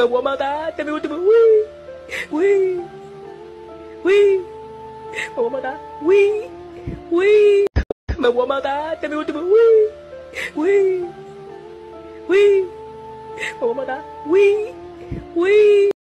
Mamma mata, te mi ultimo. Ui. Ui. Mamma mata. Ui. Ui. Mamma mata, te mi ultimo. Ui. Ui. Ui. Mamma mata. Ui. Ui.